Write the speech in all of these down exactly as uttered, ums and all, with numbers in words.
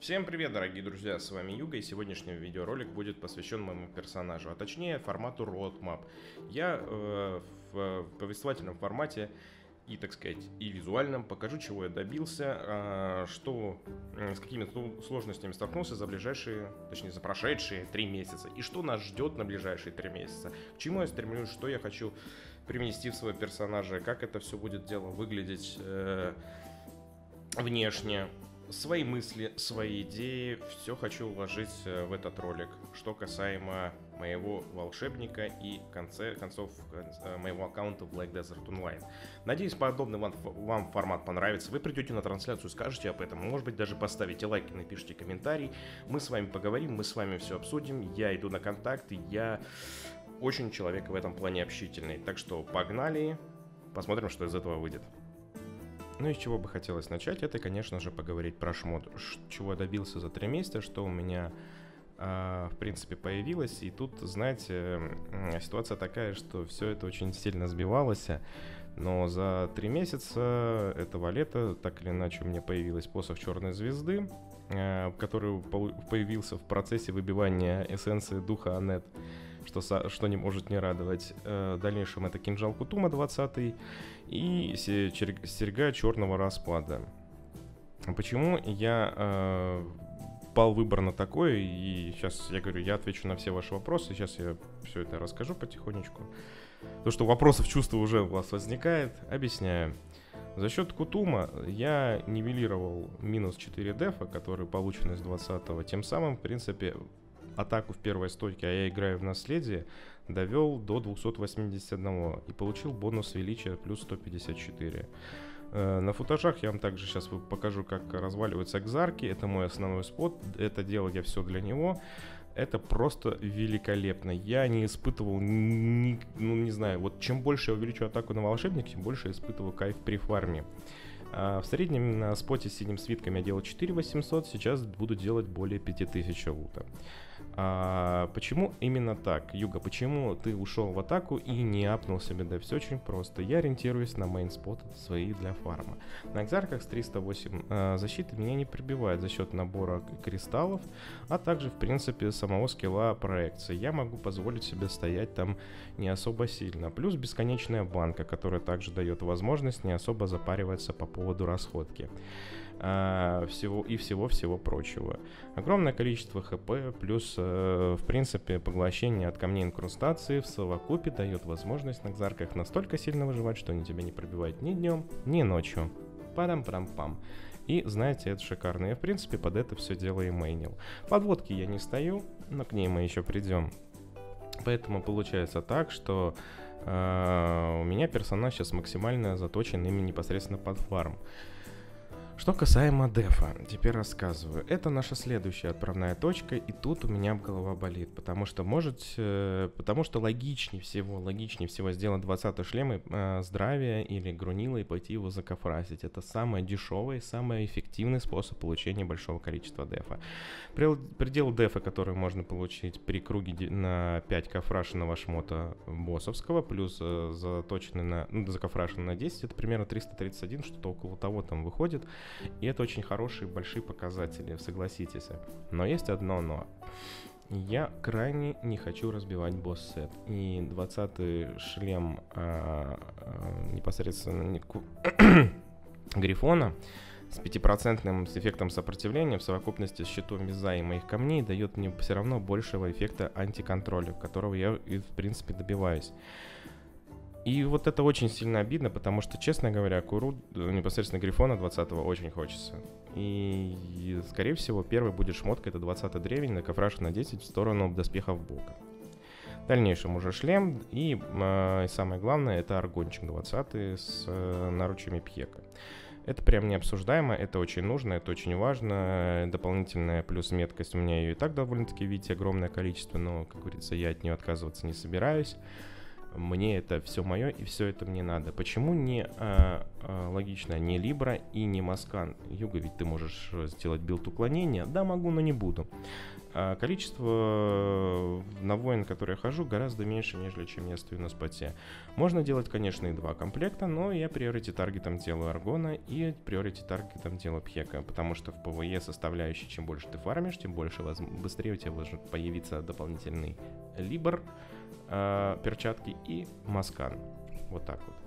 Всем привет, дорогие друзья, с вами Юга, и сегодняшний видеоролик будет посвящен моему персонажу, а точнее формату roadmap. Я э, в повествовательном формате и, так сказать, и визуальном покажу, чего я добился, э, что, э, с какими сложностями столкнулся за ближайшие, точнее, за прошедшие три месяца, и что нас ждет на ближайшие три месяца, к чему я стремлюсь, что я хочу привнести в своего персонажа, как это все будет дело выглядеть э, внешне. Свои мысли, свои идеи, все хочу вложить в этот ролик, что касаемо моего волшебника и в конце концов моего аккаунта Black Desert Online. Надеюсь, подобный вам, вам формат понравится. Вы придете на трансляцию, скажете об этом, может быть, даже поставите лайк и напишите комментарий. Мы с вами поговорим, мы с вами все обсудим. Я иду на контакт, и я очень человек в этом плане общительный. Так что погнали, посмотрим, что из этого выйдет. Ну и с чего бы хотелось начать, это, конечно же, поговорить про шмот, чего я добился за три месяца, что у меня, э, в принципе, появилось. И тут, знаете, э, ситуация такая, что все это очень сильно сбивалось, но за три месяца этого лета, так или иначе, у меня появилась посох Черной Звезды, э, который появился в процессе выбивания эссенции духа Анет, что, что не может не радовать. В дальнейшем это кинжал Кутума двадцатый и серьга черного распада. Почему я э, пал выбор на такое? И сейчас я говорю, я отвечу на все ваши вопросы. Сейчас я все это расскажу потихонечку. То, что вопросов, чувства уже у вас возникает, объясняю. За счет Кутума я нивелировал минус четыре дефа, которые получены с двадцатого. Тем самым, в принципе, атаку в первой стойке, а я играю в наследие, довел до двухсот восьмидесяти одного и получил бонус величия плюс сто пятьдесят четыре. На футажах я вам также сейчас покажу, как разваливаются экзарки. Это мой основной спот, это делал я все для него. Это просто великолепно. Я не испытывал, ни, ну не знаю, вот чем больше я увеличу атаку на волшебника, тем больше я испытываю кайф при фарме. В среднем на споте с синим свитками я делал четыре тысячи восемьсот, сейчас буду делать более пяти тысяч лута. А почему именно так, Юга? Почему ты ушел в атаку и не апнул себе? Да все очень просто. Я ориентируюсь на мейнспот свои для фарма. На экзарках с триста восемь а, защиты меня не прибивает за счет набора кристаллов, а также, в принципе, самого скилла проекции. Я могу позволить себе стоять там не особо сильно. Плюс бесконечная банка, которая также дает возможность не особо запариваться по поводу расходки. Всего и всего-всего прочего. Огромное количество хп, плюс, э, в принципе, поглощение от камней инкрустации в совокупе дает возможность на экзарках настолько сильно выживать, что они тебя не пробивают ни днем, ни ночью. Парам-парам-пам. И, знаете, это шикарно. Я, в принципе, под это все дело и мейнил. Подводки я не стою, но к ней мы еще придем. Поэтому получается так, что э, у меня персонаж сейчас максимально заточен именно непосредственно под фарм. Что касаемо дефа, теперь рассказываю. Это наша следующая отправная точка, и тут у меня голова болит, потому что может, э, потому что логичнее всего, логичнее всего сделать двадцатый шлем э, здравия или грунила и пойти его закафрасить. Это самый дешевый, самый эффективный способ получения большого количества дефа. Предел дефа, который можно получить при круге на пять кафрашенного шмота боссовского, плюс э, заточенный на, ну, закафрашенный на десять, это примерно триста тридцать один, что-то около того там выходит. И это очень хорошие, большие показатели, согласитесь. Но есть одно но. Я крайне не хочу разбивать босс-сет. И двадцатый шлем а, а, непосредственно Грифона с пятипроцентным с эффектом сопротивления в совокупности с щитом вяза и моих камней дает мне все равно большего эффекта антиконтроля, которого я, в принципе, добиваюсь. И вот это очень сильно обидно, потому что, честно говоря, Куру непосредственно Грифона двадцатого очень хочется. И, и скорее всего, первый будет шмотка, это двадцатый древень, на кафраше на десять в сторону доспехов Бога. В дальнейшем уже шлем, и э, самое главное, это аргончик двадцатый с э, наручами Пьека. Это прям необсуждаемо, это очень нужно, это очень важно. Дополнительная плюс меткость, у меня ее и так довольно-таки, видите, огромное количество, но, как говорится, я от нее отказываться не собираюсь. мне это все мое и все это мне надо. Почему не а, а, логично, не Libra и не Маскан? Юга, ведь ты можешь сделать билд уклонения. Да, могу, но не буду. А количество на воин, который я хожу, гораздо меньше, нежели чем я стою на споте. Можно делать, конечно, и два комплекта, но я приорити таргетом делаю Аргона и приорити таргетом делаю Пхека, потому что в ПВЕ составляющей, чем больше ты фармишь, тем больше воз... быстрее у тебя может появиться дополнительный Либр, э, перчатки и Маскан. Вот так вот.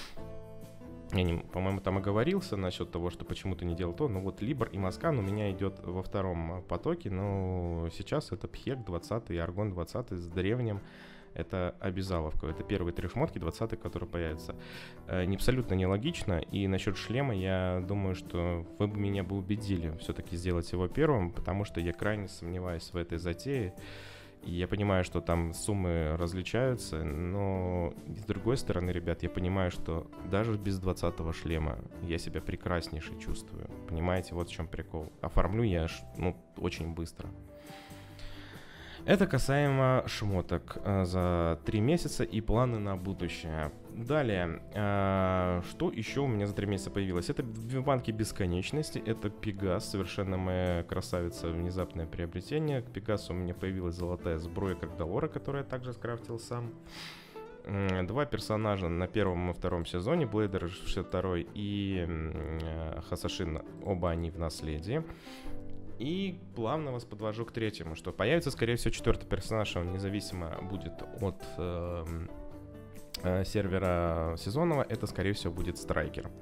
Я, не, по-моему, там оговорился насчет того, что почему ты не делал то, но вот Либр и Маскан у меня идет во втором потоке, но сейчас это Пхек двадцатый и Аргон двадцатый с древним. Это обязаловка. Это первые три шмотки, двадцатый, которые появятся. Э, не абсолютно нелогично. И насчет шлема, я думаю, что вы бы меня бы убедили все-таки сделать его первым, потому что я крайне сомневаюсь в этой затее. И я понимаю, что там суммы различаются, но с другой стороны, ребят, я понимаю, что даже без двадцатого шлема я себя прекраснейше чувствую. Понимаете, вот в чем прикол. Оформлю я ну, очень быстро. Это касаемо шмоток э, за три месяца и планы на будущее. Далее, э, что еще у меня за три месяца появилось? Это в банке бесконечности, это Пегас, совершенно моя красавица, внезапное приобретение. К Пегасу у меня появилась золотая сброя Крагдалора, которую я также скрафтил сам. Два персонажа на первом и втором сезоне, Блейдер шестьдесят два и э, Хасашин, оба они в наследии. И плавно вас подвожу к третьему, что появится, скорее всего, четвертый персонаж, он независимо будет от э, э, сервера сезонного, это, скорее всего, будет Страйкер.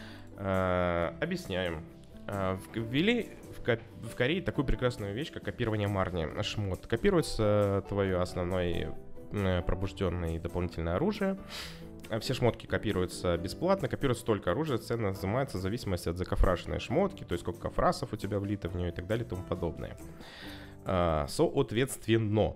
Э, объясняем. Э, ввели в, ко- в Корее такую прекрасную вещь, как копирование марни. Шмот. Копируется твое основное э, пробужденное дополнительное оружие. Все шмотки копируются бесплатно, копируется только оружие, цена взимается в зависимости от закафрашенной шмотки, то есть сколько кафрасов у тебя влито в нее и так далее и тому подобное. А, соответственно,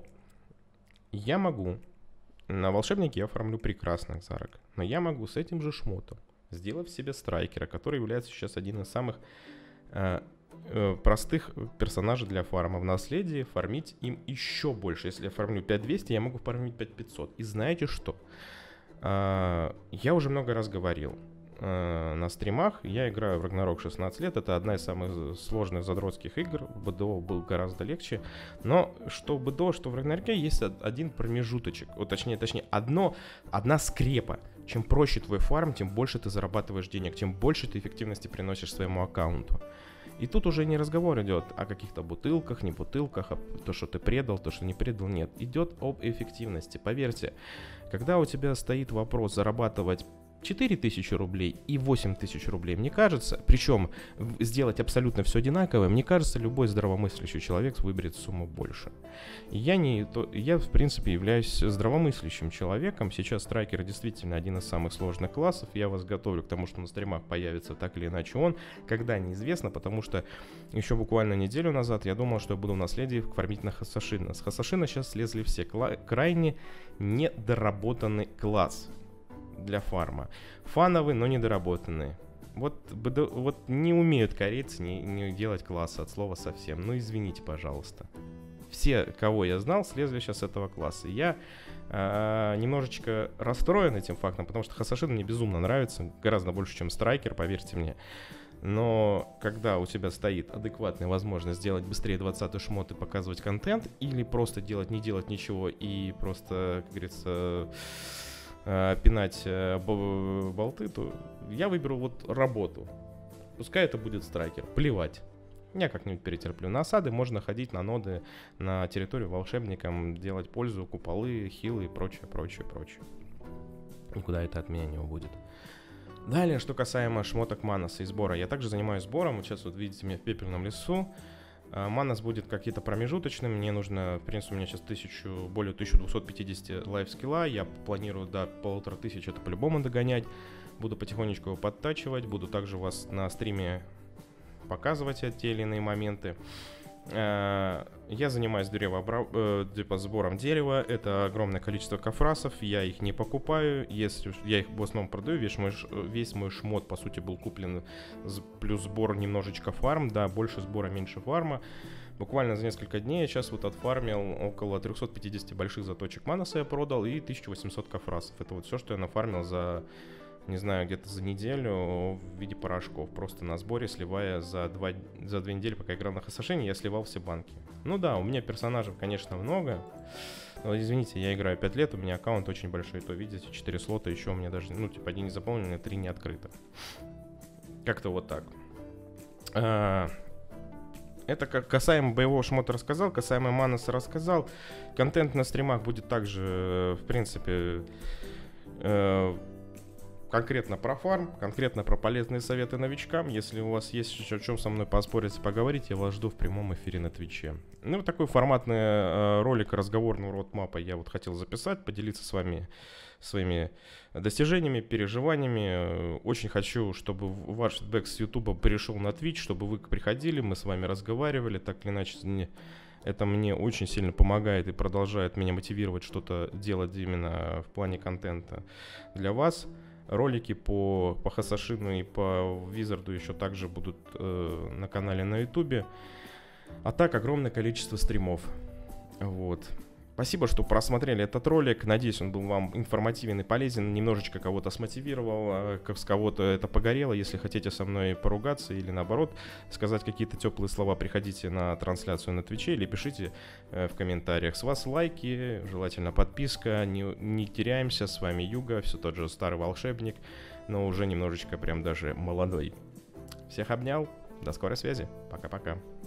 я могу, на волшебнике я оформлю прекрасный Зарок, но я могу с этим же шмотом, сделав себе Страйкера, который является сейчас один из самых а, а, простых персонажей для фарма в наследии, фармить им еще больше. Если я фармлю пять тысяч двести, я могу фармить пять тысяч пятьсот. И знаете что? Я уже много раз говорил на стримах, я играю в Ragnarok шестнадцать лет, это одна из самых сложных задротских игр, в БДО был гораздо легче, но что в БДО, что в Ragnarok есть один промежуточек, вот, точнее, точнее одно, одна скрепа. Чем проще твой фарм, тем больше ты зарабатываешь денег, тем больше ты эффективности приносишь своему аккаунту. И тут уже не разговор идет о каких-то бутылках, не бутылках, о то, что ты предал, то, что не предал, нет. Идет об эффективности. Поверьте, когда у тебя стоит вопрос зарабатывать четыре тысячи рублей и восемь тысяч рублей, мне кажется, причем сделать абсолютно все одинаковое, мне кажется, любой здравомыслящий человек выберет сумму больше. Я, не, то, я в принципе, являюсь здравомыслящим человеком. Сейчас Страйкер действительно один из самых сложных классов. Я вас готовлю к тому, что на стримах появится так или иначе он. Когда, неизвестно, потому что еще буквально неделю назад я думал, что я буду в наследии фармить на Хасашина. С Хасашина сейчас слезли все. Кла- крайне недоработанный класс для фарма. Фановый, но недоработанный. Вот, вот не умеют корейцы не, не делать классы от слова совсем. Ну извините, пожалуйста. Все, кого я знал, слезли сейчас с этого класса. Я э, немножечко расстроен этим фактом, потому что Хасашин мне безумно нравится. Гораздо больше, чем Страйкер, поверьте мне. Но когда у тебя стоит адекватная возможность сделать быстрее двадцатый шмот и показывать контент, или просто делать, не делать ничего и просто, как говорится, пинать болты, то я выберу вот работу. Пускай это будет Страйкер. Плевать. Я как-нибудь перетерплю. На осады можно ходить на ноды, на территорию волшебникам, делать пользу, куполы, хилы и прочее, прочее, прочее. Никуда это от меня не убудет. Далее, что касаемо шмоток Манаса и сбора. Я также занимаюсь сбором. Вот сейчас вот видите меня в пепельном лесу. Манас будет какие-то промежуточным. Мне нужно, в принципе, у меня сейчас тысячу, более тысяча двести пятьдесят лайфскилла. Я планирую до полутора тысяч это по-любому догонять. Буду потихонечку его подтачивать. Буду также вас на стриме показывать те или иные моменты. Я занимаюсь деревообра... типа сбором дерева. Это огромное количество кафрасов. Я их не покупаю. Если я их в основном продаю, весь мой, весь мой шмот, по сути, был куплен плюс сбор немножечко фарм. Да, больше сбора, меньше фарма. Буквально за несколько дней я сейчас вот отфармил около триста пятьдесят больших заточек Маноса я продал и тысяча восемьсот кафрасов. Это вот все, что я нафармил за, не знаю, где-то за неделю в виде порошков. Просто на сборе, сливая за, два, за две недели, пока играл на Хасашине, я сливал все банки. Ну да, у меня персонажей, конечно, много. Но, извините, я играю пять лет, у меня аккаунт очень большой. То видите, четыре слота еще у меня даже, ну, типа, один не заполнены, три не открыто. Как-то вот так. А, это как касаемо боевого шмота рассказал, касаемо Маноса рассказал. Контент на стримах будет также, в принципе, э, конкретно про фарм, конкретно про полезные советы новичкам. Если у вас есть еще о чем со мной поспорить и поговорить, я вас жду в прямом эфире на Твиче. Ну, вот такой форматный э, ролик разговорного родмапа я вот хотел записать, поделиться с вами своими достижениями, переживаниями. Очень хочу, чтобы ваш фидбэк с Ютуба перешел на Twitch, чтобы вы приходили, мы с вами разговаривали, так или иначе. Не, это мне очень сильно помогает и продолжает меня мотивировать что-то делать именно в плане контента для вас. Ролики по, по Хасашину и по Визарду еще также будут э, на канале на Ютубе. А так огромное количество стримов. Вот. Спасибо, что просмотрели этот ролик. Надеюсь, он был вам информативен и полезен. Немножечко кого-то смотивировал, с кого-то это погорело. Если хотите со мной поругаться или наоборот сказать какие-то теплые слова, приходите на трансляцию на Твиче или пишите в комментариях. С вас лайки, желательно подписка. Не, не теряемся. С вами Юга, все тот же старый волшебник, но уже немножечко прям даже молодой. Всех обнял. До скорой связи. Пока-пока.